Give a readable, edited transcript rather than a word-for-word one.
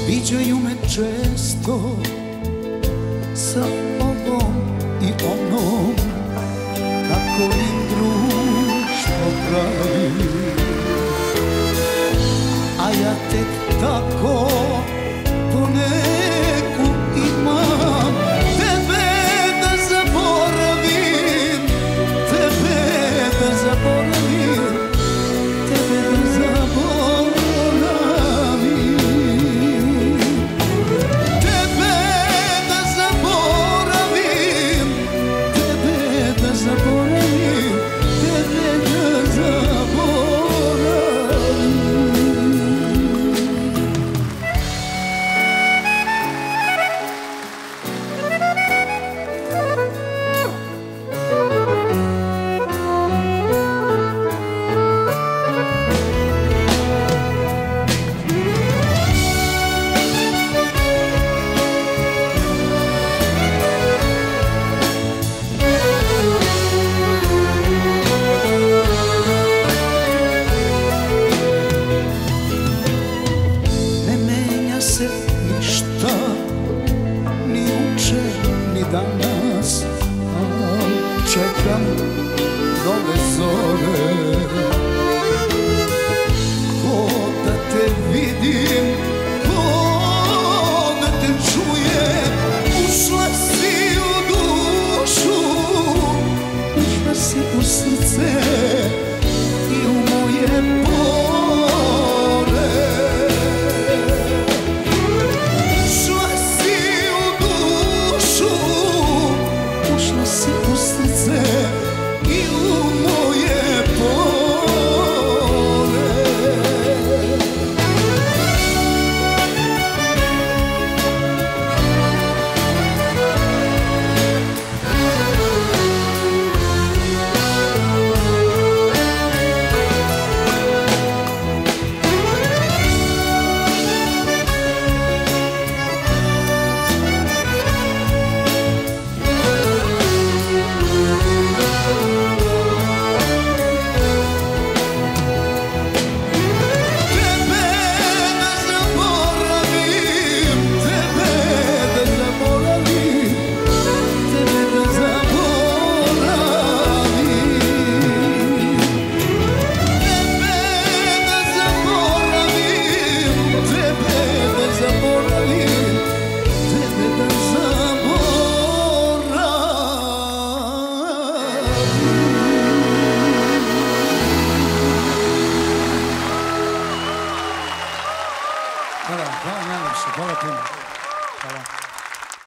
Viđaju me često sa ovom i onom, kako im društvo pravi, a ja tek tako poneku imam tebe da zaboravim, tebe da zaboravim, tebe da zaboravim, tebe da zaboravim, tebe da zaboravim, tebe da zaboravim. Ništa, ni juče, ni danas, čekam nove zore. Ko da te vidim, ko da te čujem, ušla si u dušu, ušla si u srce i u moje pore. Hvala najlepše, hvala puno.